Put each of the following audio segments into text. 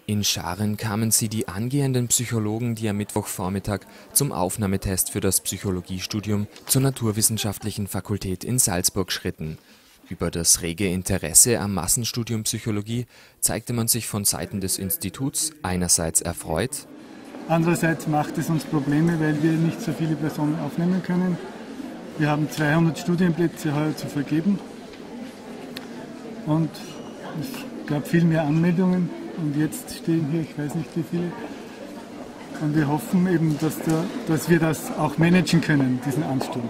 In Scharen kamen sie, die angehenden Psychologen, die am Mittwochvormittag zum Aufnahmetest für das Psychologiestudium zur Naturwissenschaftlichen Fakultät in Salzburg schritten. Über das rege Interesse am Massenstudium Psychologie zeigte man sich von Seiten des Instituts einerseits erfreut. Andererseits macht es uns Probleme, weil wir nicht so viele Personen aufnehmen können. Wir haben 200 Studienplätze heuer zu vergeben und es gab viel mehr Anmeldungen und jetzt stehen hier, ich weiß nicht wie viele. Und wir hoffen eben, dass wir das auch managen können, diesen Ansturm.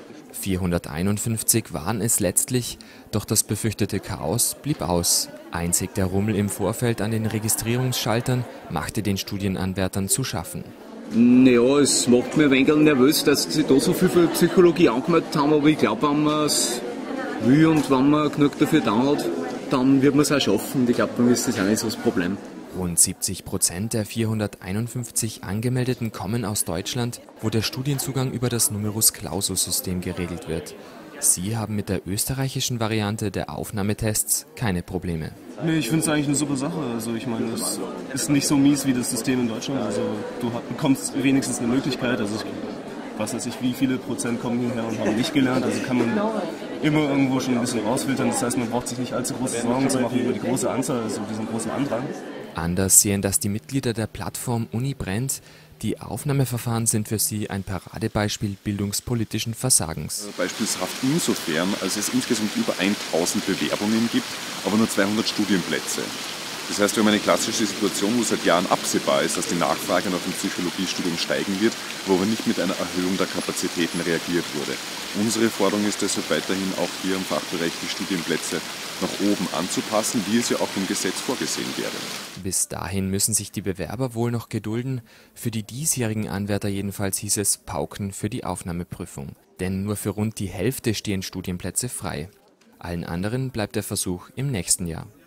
451 waren es letztlich, doch das befürchtete Chaos blieb aus. Einzig der Rummel im Vorfeld an den Registrierungsschaltern machte den Studienanwärtern zu schaffen. Naja, es macht mir ein wenig nervös, dass sich da so viel für Psychologie angemeldet haben, aber ich glaube, wenn man es will und wenn man genug dafür da hat, dann wird man es auch schaffen. Und ich glaube, dann ist das auch nicht so das Problem. Rund 70% der 451 Angemeldeten kommen aus Deutschland, wo der Studienzugang über das Numerus-Clausus-System geregelt wird. Sie haben mit der österreichischen Variante der Aufnahmetests keine Probleme. Nee, ich finde es eigentlich eine super Sache. Also ich meine, es ist nicht so mies wie das System in Deutschland. Also du bekommst wenigstens eine Möglichkeit. Also ich weiß jetzt nicht, wie viele Prozent kommen hierher und haben nicht gelernt. Also kann man immer irgendwo schon ein bisschen rausfiltern. Das heißt, man braucht sich nicht allzu große Sorgen zu machen über die große Anzahl, also diesen großen Andrang. Anders sehen das die Mitglieder der Plattform Uni brennt. Die Aufnahmeverfahren sind für sie ein Paradebeispiel bildungspolitischen Versagens. Beispielshaft insofern, als es insgesamt über 1000 Bewerbungen gibt, aber nur 200 Studienplätze. Das heißt, wir haben eine klassische Situation, wo seit Jahren absehbar ist, dass die Nachfrage nach dem Psychologiestudium steigen wird, wo aber nicht mit einer Erhöhung der Kapazitäten reagiert wurde. Unsere Forderung ist deshalb weiterhin auch hier im Fachbereich die Studienplätze nach oben anzupassen, wie es ja auch im Gesetz vorgesehen wäre. Bis dahin müssen sich die Bewerber wohl noch gedulden. Für die diesjährigen Anwärter jedenfalls hieß es Pauken für die Aufnahmeprüfung. Denn nur für rund die Hälfte stehen Studienplätze frei. Allen anderen bleibt der Versuch im nächsten Jahr.